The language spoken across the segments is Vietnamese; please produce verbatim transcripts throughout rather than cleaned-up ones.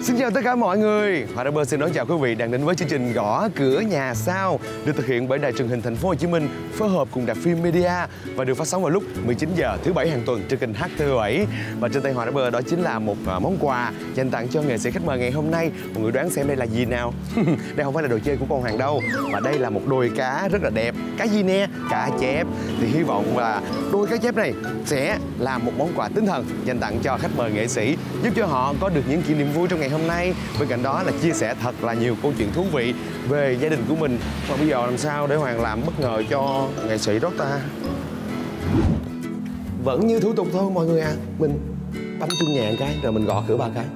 Xin chào tất cả mọi người. Hòa Rapper xin đón chào quý vị đang đến với chương trình Gõ Cửa Nhà Sao được thực hiện bởi Đài Truyền hình Thành phố Hồ Chí Minh phối hợp cùng Đài Phim Media và được phát sóng vào lúc mười chín giờ thứ bảy hàng tuần trên kênh H T V bảy. Và trên tay Hòa Rapper đó chính là một món quà dành tặng cho nghệ sĩ khách mời ngày hôm nay. Mọi người đoán xem đây là gì nào? Đây không phải là đồ chơi của con Hoàng đâu, mà đây là một đôi cá rất là đẹp. Cá gì nè? Cá chép. Thì hy vọng là đôi cá chép này sẽ là một món quà tinh thần dành tặng cho khách mời nghệ sĩ, giúp cho họ có được những kỷ niệm vui trong ngày hôm nay. Bên cạnh đó là chia sẻ thật là nhiều câu chuyện thú vị về gia đình của mình. Và bây giờ làm sao để Hoàng làm bất ngờ cho nghệ sĩ đó ta? Vẫn như thủ tục thôi mọi người à. Mình bấm chuông nhẹ cái rồi mình gõ cửa ba cái.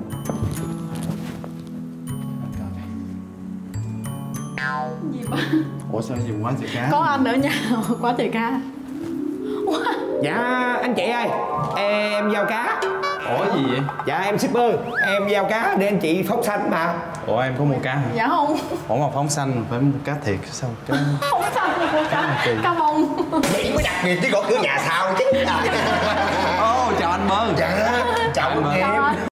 Gì ba? Ủa sao gì quán chợ cá? Có anh ở nhà quán chợ cá. Dạ anh chị ơi, em giao cá. Ủa gì vậy? Dạ em shipper, em giao cá để anh chị phóng sanh mà. Ủa em có mua cá hả? Dạ không. Ủa mà phóng xanh phải mua cá thiệt sao? Cá... Không có sao mua cá, cá bông. Vậy mới đặc biệt chứ gõ cửa nhà sao chứ. Ô oh, chào anh Bơ. Dạ, chào anh em.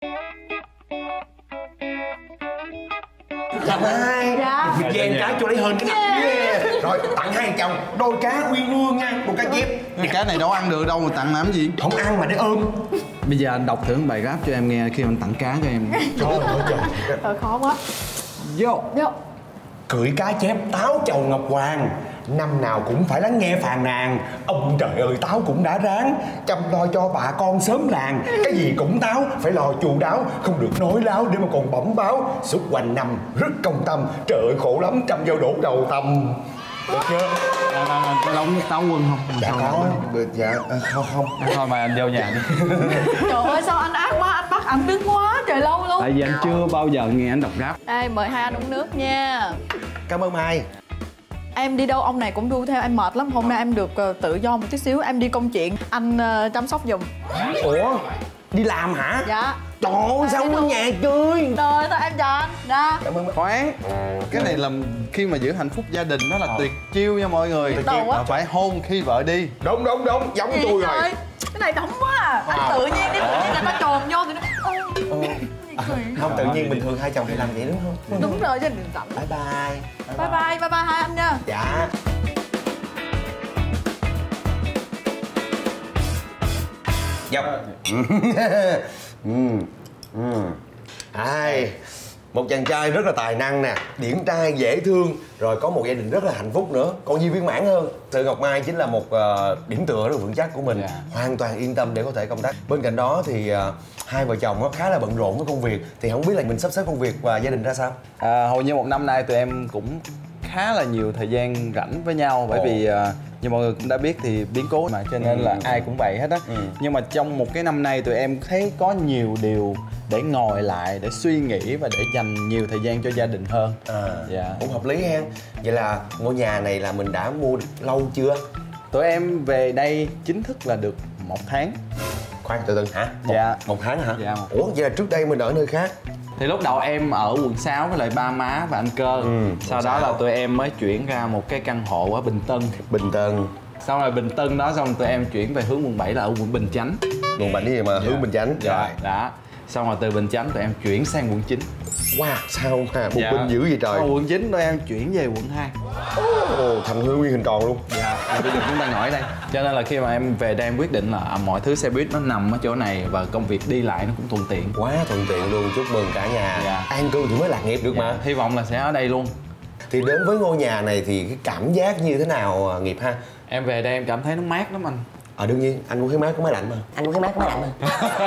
Chào hai. Dạ. Việc về cá cho lấy hơn cái nắp. Yeah. Rồi tặng hai chồng đôi cá nguyên lương nha, một cá chép. Cái này đâu ăn được đâu mà tặng làm gì? Không ăn mà để ôm. Bây giờ anh đọc thử bài rap cho em nghe khi anh tặng cá cho em. Trời ơi trời. Trời khó quá. Vô. Vô. Cưỡi cá chép táo chầu ngọc hoàng, năm nào cũng phải lắng nghe phàn nàn. Ông trời ơi táo cũng đã ráng chăm lo cho bà con sớm làng. Cái gì cũng táo phải lo chu đáo, không được nói láo để mà còn bẩm báo. Suốt quanh năm rất công tâm, trời ơi khổ lắm trăm dao đổ đầu tầm. Được chưa? Có đóng táo quân không? Dạ có. Dạ không không. Thôi mà anh vô nhà đi. Trời ơi sao anh ác quá, anh bắt anh đứng quá trời lâu luôn. Tại vì anh chưa bao giờ nghe anh đọc rap. Đây mời hai anh uống nước nha. Cảm ơn Mai. Em đi đâu ông này cũng đu theo, em mệt lắm. Hôm nay em được uh, tự do một chút xíu, em đi công chuyện, anh uh, chăm sóc giùm. Ủa? Đi làm hả? Dạ. Trời ơi sao ở nhà chơi? Rồi thôi em chào anh. Ra. Cảm ơn. Khoan. Cái này là khi mà giữ hạnh phúc gia đình đó là ờ. tuyệt chiêu nha mọi người. Tuyệt chiêu. Mà phải hôn khi vợ đi. Đúng đúng đúng, giống Gì tôi trời? rồi. Cái này đóng quá à. Anh À. tự nhiên đi, tự nhiên người ta tròn vô thì nó... Ừ. À, không tự nhiên bình thường hai chồng hay làm vậy đúng không? Đúng rồi, chứ đừng rảnh. Bye bye. Bye bye, bye bye hai anh nha. Dạ. Dọc. Ừ. Ừ. Ai, một chàng trai rất là tài năng nè, điển trai dễ thương, rồi có một gia đình rất là hạnh phúc nữa, còn gì viên mãn hơn. Sự Ngọc Mai chính là một uh, điểm tựa rất là vững chắc của mình, yeah. Hoàn toàn yên tâm để có thể công tác. Bên cạnh đó thì uh, hai vợ chồng nó khá là bận rộn với công việc, thì không biết là mình sắp xếp công việc và gia đình ra sao? À, hầu như một năm nay tụi em cũng khá là nhiều thời gian rảnh với nhau, bởi Ồ. vì uh, như mọi người cũng đã biết thì biến cố mà cho nên ừ. là ai cũng vậy hết á. Ừ. Nhưng mà trong một cái năm nay tụi em thấy có nhiều điều để ngồi lại, để suy nghĩ và để dành nhiều thời gian cho gia đình hơn. À, dạ. Cũng hợp lý ha. Vậy là ngôi nhà này là mình đã mua được lâu chưa? Tụi em về đây chính thức là được một tháng. Khoan từ từ hả? Một, dạ. Một tháng hả? Dạ. Ủa vậy là trước đây mình ở nơi khác? Thì lúc đầu em ở quận sáu với lại ba má và anh Cơ. Ừ, sau đó là tụi em mới chuyển ra một cái căn hộ ở Bình Tân. Bình Tân. Xong rồi Bình Tân đó xong tụi em chuyển về hướng quận bảy là ở quận Bình Chánh. Quận bảy gì mà dạ. Hướng Bình Chánh. Dạ. Rồi. Đó. Xong rồi từ Bình Chánh tụi em chuyển sang quận chín. Wow, sao mà một dạ. Bình dữ vậy trời. Sau quận chín tụi em chuyển về quận hai. Ồ, thành hương nguyên hình tròn luôn. Dạ, bây giờ chúng ta ngồi ở đây. Cho nên là khi mà em về đây em quyết định là à, mọi thứ xe buýt nó nằm ở chỗ này và công việc đi lại nó cũng thuận tiện. Quá thuận tiện luôn, chúc mừng cả nhà. Dạ. An cư thì mới lạc nghiệp được dạ. Mà. Hy vọng là sẽ ở đây luôn. Thì đến với ngôi nhà này thì cái cảm giác như thế nào Nghiệp ha? Em về đây em cảm thấy nó mát lắm anh. Ờ đương nhiên, anh cũng thấy mát có máy lạnh mà. Anh cũng thấy mát có máy lạnh mà.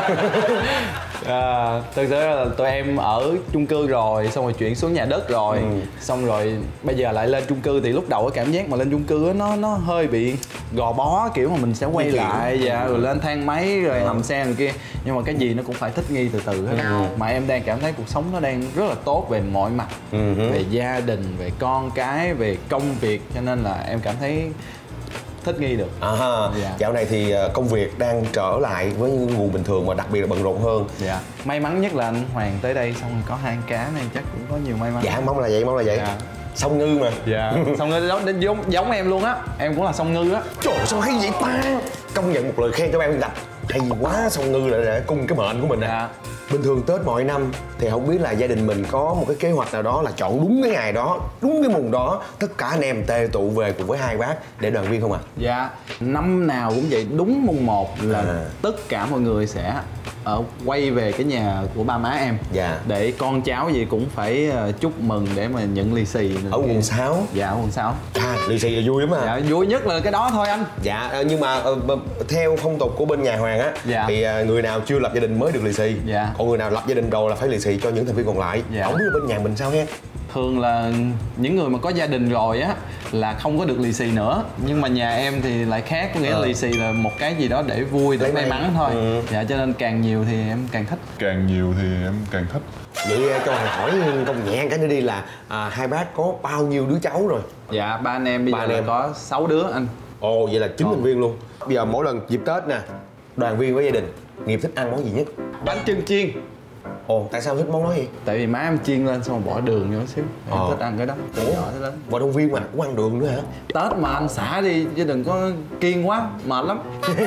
À, thực sự là tụi em ở chung cư rồi, xong rồi chuyển xuống nhà đất rồi, ừ. xong rồi bây giờ lại lên chung cư thì lúc đầu cái cảm giác mà lên chung cư nó nó hơi bị gò bó, kiểu mà mình sẽ quay Điều lại dạ, rồi lên thang máy rồi ừ. hầm xe này kia, nhưng mà cái gì nó cũng phải thích nghi từ từ hết. Ừ. Mà em đang cảm thấy cuộc sống nó đang rất là tốt về mọi mặt, ừ. về gia đình, về con cái, về công việc, cho nên là em cảm thấy thích nghi được. À, dạ. Dạo này thì công việc đang trở lại với những nguồn bình thường mà đặc biệt là bận rộn hơn. Dạ. May mắn nhất là anh Hoàng tới đây xong rồi có hai con cá này chắc cũng có nhiều may mắn. Dạ mong là vậy, mong là vậy. Dạ. Song ngư mà. Dạ. Song ngư giống, giống giống em luôn á. Em cũng là song ngư á. Trời sao hay vậy ta. Công nhận một lời khen cho em tập. hay quá, Song Ngư lại để cung cái mệnh của mình nè. Dạ. Bình thường Tết mọi năm thì không biết là gia đình mình có một cái kế hoạch nào đó là chọn đúng cái ngày đó, đúng cái mùng đó, tất cả anh em tề tụ về cùng với hai bác để đoàn viên không ạ? À? Dạ, năm nào cũng vậy, đúng mùng một là À. tất cả mọi người sẽ ở quay về cái nhà của ba má em. Dạ. Để con cháu gì cũng phải ờ, chúc mừng để mà nhận lì xì. Ở quận sáu. Dạ, ở quận sáu. À, lì xì là vui lắm à. Dạ, vui nhất là cái đó thôi anh. Dạ, ờ, nhưng mà ờ, b- theo phong tục của bên nhà Hoàng á, Dạ. thì ờ, người nào chưa lập gia đình mới được lì xì. Dạ. Còn người nào lập gia đình rồi là phải lì xì cho những thành viên còn lại. Dạ. Không biết bên nhà mình sao ha? Thường là những người mà có gia đình rồi á là không có được lì xì nữa. Nhưng mà nhà em thì lại khác, có nghĩa là Ờ. lì xì là một cái gì đó để vui, để Lấy may may. mắn thôi. Ừ. Dạ, cho nên càng nhiều thì em càng thích. Càng nhiều thì em càng thích. Vậy ờ, cho Hoàng hỏi công nhẹ cái nữa đi là à, hai bác có bao nhiêu đứa cháu rồi? Dạ, ba anh em bây Ba giờ anh là em. có sáu đứa anh. Ồ, vậy là chín Còn- thành viên luôn. Bây giờ mỗi lần dịp Tết nè, đoàn viên với gia đình, Nghiệp thích ăn món gì nhất? Bánh chưng chiên. Ồ, tại sao thích món đó vậy? Tại vì má em chiên lên xong rồi bỏ đường vô xíu. Em Ờ. thích ăn cái đó. Từ Ủa? nhỏ tới lớn. Vận động viên mà cũng ăn đường nữa hả? Tết mà anh xả đi chứ đừng có kiêng quá, mệt lắm.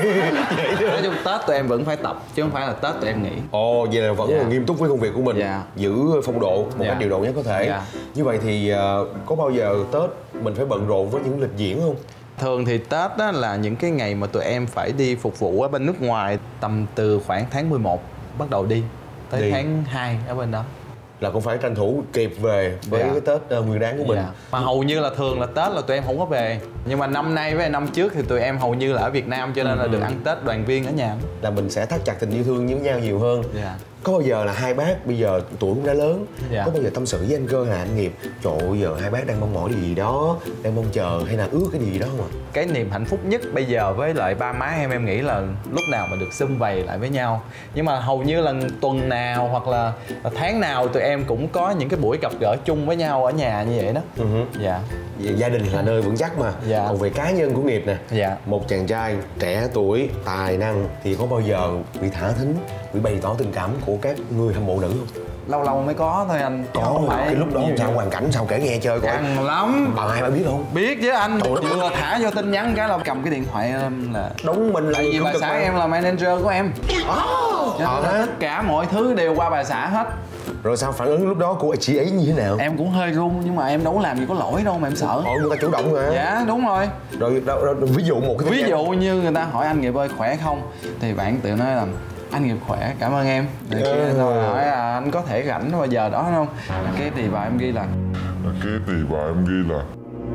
Nói chung Tết tụi em vẫn phải tập chứ không phải là Tết tụi em nghỉ. Ồ, vậy là vẫn Dạ. là nghiêm túc với công việc của mình. Dạ. Giữ phong độ một Dạ. cách điều độ nhất có thể. Dạ. Như vậy thì ờ, có bao giờ Tết mình phải bận rộn với những lịch diễn không? Thường thì Tết đó là những cái ngày mà tụi em phải đi phục vụ ở bên nước ngoài. Tầm từ khoảng tháng mười một bắt đầu đi tới Đi. tháng hai ở bên đó. Là cũng phải tranh thủ kịp về với Dạ. cái Tết ờ, Nguyên Đán của mình. Dạ. Mà hầu như là thường là Tết là tụi em không có về. Nhưng mà năm nay với năm trước thì tụi em hầu như là ở Việt Nam cho nên là được ăn Tết đoàn viên ở nhà. Là mình sẽ thắt chặt tình yêu thương với nhau nhiều hơn. Dạ. Có bao giờ là hai bác bây giờ tuổi cũng đã lớn, Dạ. có bao giờ tâm sự với anh Cơ hay là anh Nghiệp, trời ơi, giờ hai bác đang mong mỏi điều gì đó, đang mong chờ hay là ước cái gì đó không ạ? Cái niềm hạnh phúc nhất bây giờ với lại ba má em em nghĩ là lúc nào mà được sum vầy lại với nhau. Nhưng mà hầu như là tuần nào hoặc là tháng nào tụi em cũng có những cái buổi gặp gỡ chung với nhau ở nhà như vậy đó. Ừ hứ. Dạ. Vì gia đình là nơi vững chắc mà. Dạ. Còn về cá nhân của Nghiệp nè, Dạ. một chàng trai trẻ tuổi, tài năng thì có bao giờ bị thả thính, bị bày tỏ tình cảm của các người hâm mộ nữ không? Lâu lâu mới có thôi anh. Chứ Có, không phải cái lúc đó nhiều. sao hoàn cảnh sao kể nghe chơi coi. Căng lắm. Bà hai bà biết không? Biết chứ anh. Trời ơi. Vừa thả vô tin nhắn cái là cầm cái điện thoại lên là Đúng mình là tại vì người bà cực xã mà. em là manager của em. Cho Ờ nên là hả? tất cả mọi thứ đều qua bà xã hết. Rồi sao phản ứng lúc đó của chị ấy như thế nào? Em cũng hơi run nhưng mà em đâu có làm gì có lỗi đâu mà em sợ. Ồ, người ta chủ động mà. Dạ đúng rồi. Rồi, rồi, rồi ví dụ một cái Ví dụ như người ta hỏi anh Nghiệp ơi khỏe không thì bạn tự nói là anh Nghiệp khỏe cảm ơn em. Rồi kia Ừ. rồi hỏi là anh có thể rảnh vào giờ đó không. Cái thì bà em ghi là Cái thì bà em ghi là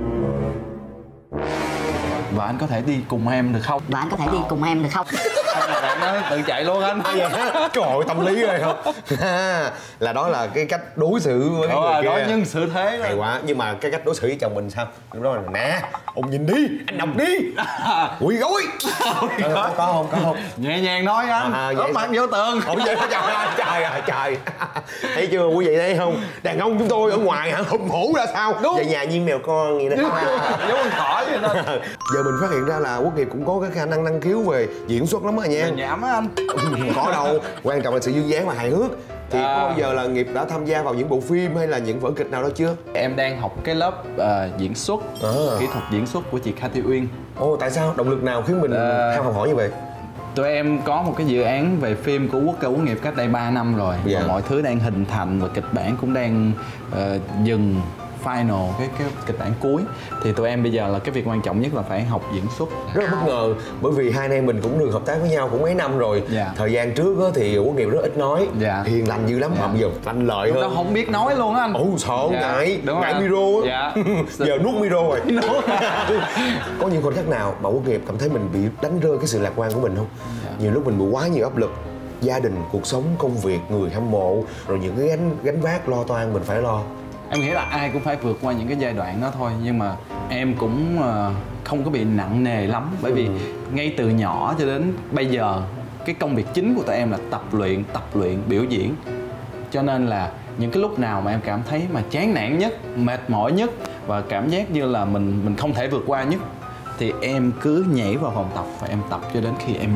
và anh có thể đi cùng em được không. Và anh có thể đi cùng em được không? Xong rồi bạn nói tự chạy luôn anh. Vậy hả? Trời ơi, tâm lý rồi không? Là đó là cái cách đối xử với cái Đó người là kia. đó nhân sự thế Hay đó. quá, nhưng mà cái cách đối xử với chồng mình sao? Lúc đó là nè, ông nhìn đi, anh đọc đi. Quỳ gối. Ờ, có, có không, có không? Nhẹ nhàng nói anh. À, Ốp vậy mặt vô tường. Ủa vậy hả? Trời ơi, trời ơi, trời. Thấy chưa quý vị thấy không? Đàn ông chúng tôi ở ngoài hả, hùng hổ ra sao? Đúng. Về nhà như mèo con vậy đó. Giống con thỏ vậy đó. Giờ mình phát hiện ra là Quốc Nghiệp cũng có cái khả năng năng khiếu về diễn xuất lắm á nha. Nhảm á anh. Có đâu, quan trọng là sự duyên dáng và hài hước. Thì À. có bao giờ là Nghiệp đã tham gia vào những bộ phim hay là những vở kịch nào đó chưa? Em đang học cái lớp ờ, diễn xuất, À. kỹ thuật diễn xuất của chị Cathy Uyên. Ồ, tại sao? Động lực nào khiến mình Ờ. ham học hỏi như vậy? Tụi em có một cái dự án về phim của Quốc ca Quốc Nghiệp cách đây ba năm rồi. Dạ. Và mọi thứ đang hình thành và kịch bản cũng đang ờ, dừng final cái cái kịch bản cuối. Thì tụi em bây giờ là cái việc quan trọng nhất là phải học diễn xuất. Rất là bất ngờ, bởi vì hai anh em mình cũng được hợp tác với nhau cũng mấy năm rồi. Dạ. Thời gian trước á, thì Quốc Nghiệp rất ít nói, Dạ. hiền lành dữ lắm, Dạ. mà bây giờ lanh lợi Lúc đó hơn. không biết nói luôn á anh. Ồ, sợ Dạ, ngại, đúng ngại rồi. micro á. Dạ. Giờ nuốt micro rồi. Nuốt. Có những khoảnh khắc nào mà Quốc Nghiệp cảm thấy mình bị đánh rơi cái sự lạc quan của mình không? Dạ. Nhiều lúc mình bị quá nhiều áp lực, gia đình, cuộc sống, công việc, người hâm mộ, rồi những cái gánh gánh vác lo toan mình phải lo. Em nghĩ là ai cũng phải vượt qua những cái giai đoạn đó thôi. Nhưng mà em cũng ờ, không có bị nặng nề lắm. Bởi vì Ừ. ngay từ nhỏ cho đến bây giờ cái công việc chính của tụi em là tập luyện, tập luyện, biểu diễn. Cho nên là những cái lúc nào mà em cảm thấy mà chán nản nhất, mệt mỏi nhất và cảm giác như là mình mình không thể vượt qua nhất thì em cứ nhảy vào phòng tập và em tập cho đến khi em mệt.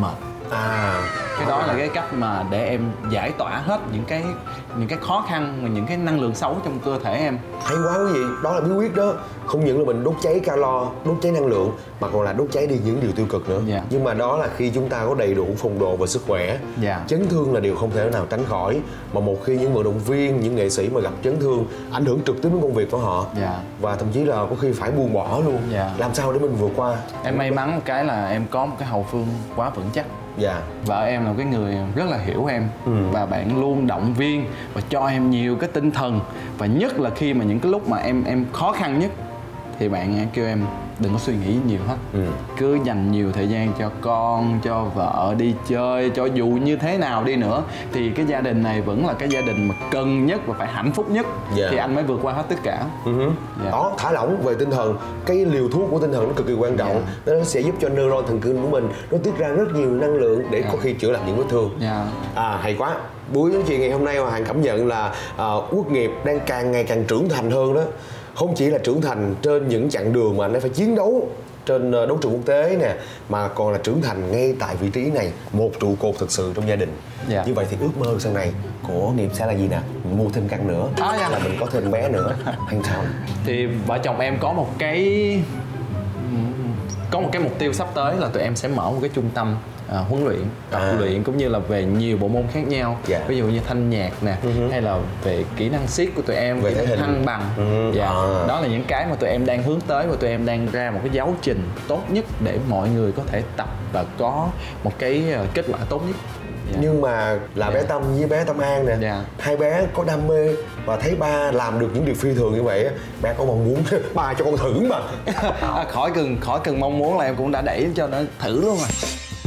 À, Cái đó là cái cách mà để em giải tỏa hết những cái những cái khó khăn và những cái năng lượng xấu trong cơ thể em. hay quá quý vị, đó là bí quyết đó. Không những là mình đốt cháy calo, đốt cháy năng lượng, mà còn là đốt cháy đi những điều tiêu cực nữa. Dạ. Nhưng mà đó là khi chúng ta có đầy đủ phong độ và sức khỏe. Dạ. Chấn thương là điều không thể nào tránh khỏi. Mà một khi những vận động viên, những nghệ sĩ mà gặp chấn thương, ảnh hưởng trực tiếp đến công việc của họ. Dạ. Và thậm chí là có khi phải buông bỏ luôn. Dạ. Làm sao để mình vượt qua? Em may mắn một cái là em có một cái hậu phương quá vững chắc. Dạ. Vợ em là một cái người rất là hiểu em, ừ. và bạn luôn động viên và cho em nhiều cái tinh thần. Và nhất là khi mà những cái lúc mà em em khó khăn nhất thì bạn kêu em đừng có suy nghĩ nhiều hết, ừ. cứ dành nhiều thời gian cho con, cho vợ, đi chơi, cho dù như thế nào đi nữa thì cái gia đình này vẫn là cái gia đình mà cần nhất và phải hạnh phúc nhất. Yeah. Thì anh mới vượt qua hết tất cả. uh-huh. Yeah. Đó, thả lỏng về tinh thần, cái liều thuốc của tinh thần nó cực kỳ quan trọng. Yeah. Nó sẽ giúp cho neuron thần kinh của mình nó tiết ra rất nhiều năng lượng để yeah. có khi chữa lành những vết thương. Yeah. À, hay quá. Buổi nói chuyện ngày hôm nay mà Hoàng cảm nhận là uh, Quốc Nghiệp đang càng ngày càng trưởng thành hơn đó. Không chỉ là trưởng thành trên những chặng đường mà anh ấy phải chiến đấu trên đấu trường quốc tế nè, mà còn là trưởng thành ngay tại vị trí này, một trụ cột thực sự trong gia đình. Dạ. Như vậy thì ước mơ sau này của Nghiệp sẽ là gì nè? Mua thêm căn nữa, à, dạ. là mình có thêm bé nữa hay sao? Thì vợ chồng em có một cái có một cái mục tiêu sắp tới là tụi em sẽ mở một cái trung tâm À, huấn luyện, tập à. luyện cũng như là về nhiều bộ môn khác nhau. Yeah. Ví dụ như thanh nhạc nè, uh-huh. hay là về kỹ năng siết của tụi em, về kỹ năng thăng bằng. uh-huh. yeah. à. Đó là những cái mà tụi em đang hướng tới và tụi em đang ra một cái giáo trình tốt nhất để mọi người có thể tập và có một cái kết quả tốt nhất. Yeah. Nhưng mà là bé yeah. Tâm với bé Tâm An nè, yeah. hai bé có đam mê và thấy ba làm được những điều phi thường như vậy, bé có mong muốn ba cho con thử mà. à, khỏi cần khỏi cần mong muốn là em cũng đã đẩy cho nó thử luôn rồi.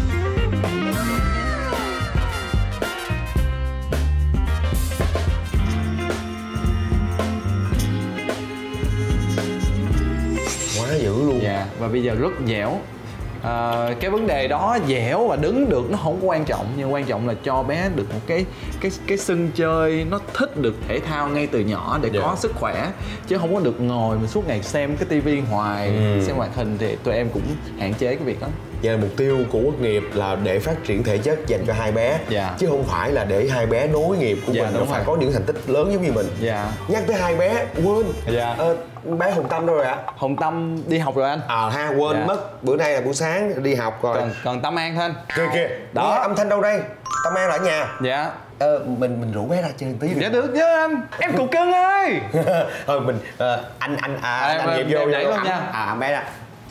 Dữ luôn. Dạ, và bây giờ rất dẻo. À, cái vấn đề đó dẻo và đứng được nó không có quan trọng, nhưng quan trọng là cho bé được một cái cái cái sân chơi, nó thích được thể thao ngay từ nhỏ để yeah. có sức khỏe, chứ không có được ngồi mà suốt ngày xem cái tivi hoài, ừ. xem hoạt hình thì tụi em cũng hạn chế cái việc đó. Và mục tiêu của Quốc Nghiệp là để phát triển thể chất dành cho hai bé, yeah. chứ không phải là để hai bé nối nghiệp của yeah, mình nó phải có những thành tích lớn giống như mình. Yeah. Nhắc tới hai bé quên. Yeah. Ờ, bé Hồng Tâm đâu rồi ạ? Hồng Tâm đi học rồi anh. À ha, quên yeah. mất. Bữa nay là buổi sáng đi học rồi. Còn, còn Tâm An thôi. Kìa kìa. Đó. Nghe âm thanh đâu đây? Tâm An là ở nhà. Dạ. Ờ, mình mình rủ bé ra chơi một tí. Dạ được chứ anh. Em cục cưng ơi. Thôi mình uh, anh anh à, à anh Nghiệp vô đẩy luôn nha. À bé ra.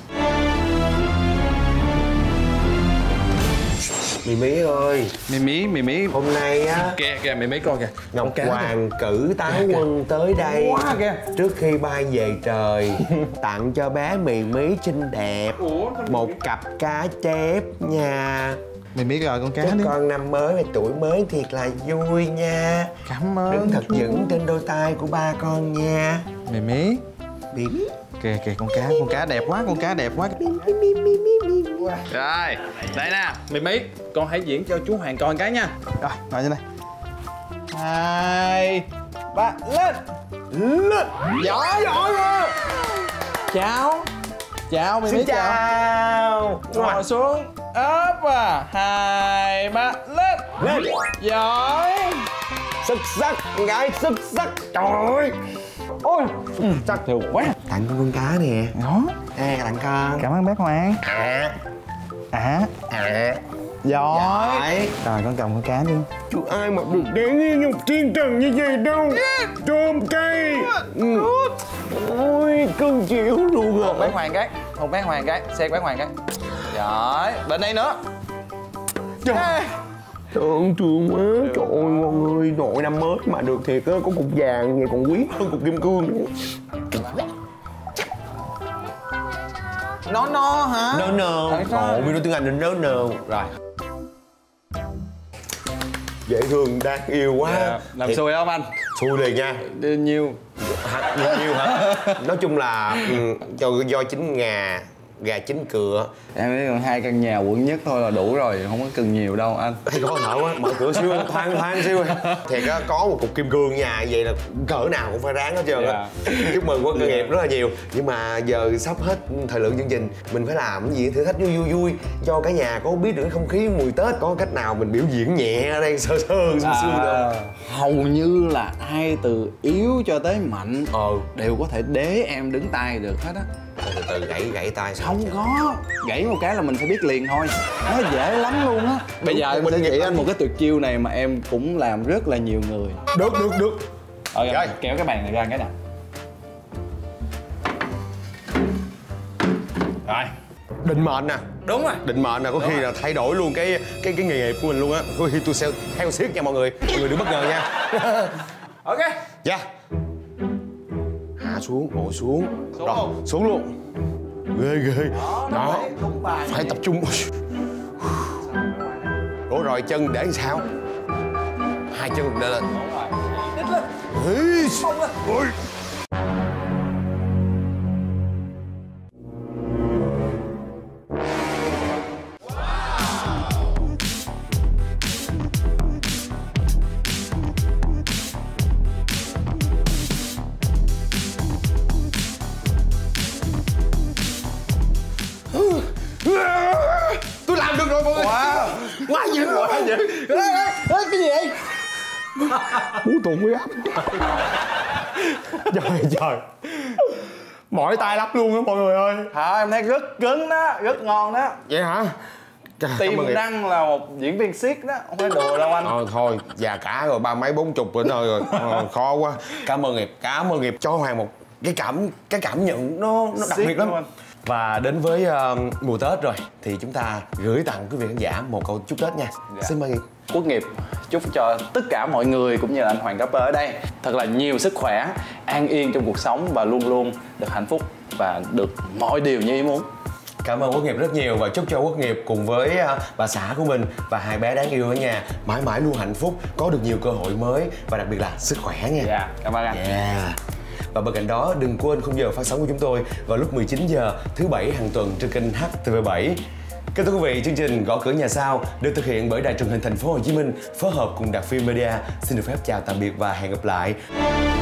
Mì Mí ơi. Mì Mí, Mì Mí. Hôm nay á. Kìa kìa Mì Mí coi kìa. Ngọc Hoàng cử táo quân tới đây. Quá kìa. Trước khi bay về trời, tặng cho bé Mì Mí xinh đẹp Ủa, một cặp cá chép nha. Mì Mí rồi con cá Chúc đi. con năm mới và tuổi mới thiệt là vui nha. Cảm ơn. Đứng thật vững trên đôi tay của ba con nha. Mì Mí. Mì Mí. Kìa kìa con cá, con cá đẹp quá, con cá đẹp quá. Rồi, đây nè, Mì Mí, con hãy diễn cho chú Hoàng coi một cái nha. Rồi, ngồi trên đây. Hai, ba, lên. Lên. Giỏi, giỏi quá. Chào. Chào Mì Mí, chào. Ngồi xuống. Ấp à. Hai, ba, lên. Lên. Giỏi. Xuất sắc, con gái xuất sắc. Trời ơi. Ôi, xuất sắc được quá. Tặng con con cá nè. Đó. À, tặng con. Cảm ơn bác Hoàng. À. À. À. Giỏi. Giỏi. Rồi con cầm con cá đi. Chú ai mà được đến với nhục thiên trần như vậy đâu. Trôm cây. Ừ. Ôi, cưng chịu luôn rồi. Một bác Hoàng cái. Một bác Hoàng cái. Xe bác Hoàng cái. Giỏi. Bên đây nữa. Trời ơi, thương quá. Trời ơi, ngon ơi. Nội năm mới mà được thiệt á, có cục vàng vậy còn quý hơn cục kim cương nữa. Nó no hả? No no. Ồ, video tiếng Anh là no no. Rồi. Dễ thương, đáng yêu quá. Yeah. Làm xui không anh? Xui liền nha. Nhiều. Hả? Nhiều hả? Nói chung là do, do chính Ngà gà chín cựa. Em thấy còn hai căn nhà quận nhất thôi là đủ rồi, không có cần nhiều đâu anh. Hay có thợ quá, mở cửa xíu, thoáng thoáng xíu. Thiệt á, có một cục kim cương nhà vậy là cỡ nào cũng phải ráng hết trơn á. Chúc mừng Quốc cơ nghiệp rất là nhiều. Nhưng mà giờ sắp hết thời lượng chương trình, mình phải làm cái gì thử thách vui vui vui cho cả nhà có biết được không khí mùi Tết. Có cách nào mình biểu diễn nhẹ ở đây sơ sơ sương sương đâu? Hầu như là ai từ yếu cho tới mạnh Ờ đều có thể đế em đứng tay được hết á. từ từ gãy gãy tay sao? Không có, gãy một cái là mình sẽ biết liền thôi. Nó dễ lắm luôn á. Bây giờ em sẽ chỉ anh một cái tuyệt chiêu này mà em cũng làm rất là nhiều người. Được được được. Ok, rồi. Kéo cái bàn này ra cái nào. Rồi. Định mệnh nè. Đúng rồi. Định mệnh nè, có khi là thay đổi luôn cái cái cái nghề nghiệp của mình luôn á. Có khi tôi sẽ theo siết nha mọi người. Mọi người đừng bất ngờ nha. Ok. Dạ. Hạ xuống, ngồi xuống. Xuống Rồi, luôn. xuống luôn. Ghê ghê. Đó, Đó. đúng bài. Phải tập trung. Ủa rồi chân để làm sao? Hai chân để lên. Đúng rồi. Đít lên. Ê, Mông lên. ôi. Tôi làm được rồi mọi người. Wow. Quá dữ rồi. Quá dữ. Ê, ê, ê, cái gì vậy? Ú tụi huyết áp. Trời trời. Mỏi tay lắm luôn á mọi người ơi. Hả, em thấy rất cứng đó, rất ngon đó. Vậy hả? Tiềm năng là một diễn viên siết đó, không phải đùa đâu anh. Ờ thôi, già cả rồi, ba mấy bốn chục rồi thôi rồi. Ờ, khó quá. Cảm ơn nghiệp, cảm ơn nghiệp cho Hoàng một cái cảm cái cảm nhận nó nó đặc Siết biệt lắm. luôn. Và đến với uh, mùa Tết rồi thì chúng ta gửi tặng quý vị khán giả một câu chúc Tết nha. Dạ. Xin mời nghiệp. Quốc nghiệp chúc cho tất cả mọi người cũng như là anh Hoàng Rapper ở đây thật là nhiều sức khỏe, an yên trong cuộc sống và luôn luôn được hạnh phúc và được mọi điều như ý muốn. Cảm ơn Quốc nghiệp rất nhiều và chúc cho Quốc nghiệp cùng với uh, bà xã của mình và hai bé đáng yêu ở nhà mãi mãi luôn hạnh phúc, có được nhiều cơ hội mới và đặc biệt là sức khỏe nha. Dạ, cảm ơn anh. Yeah. Và bên cạnh đó đừng quên khung giờ phát sóng của chúng tôi vào lúc mười chín giờ thứ bảy hàng tuần trên kênh H T V bảy. Kính thưa quý vị, chương trình Gõ Cửa Nhà Sao được thực hiện bởi Đài Truyền hình Thành phố Hồ Chí Minh phối hợp cùng Đạt Phim Media. Xin được phép chào tạm biệt và hẹn gặp lại.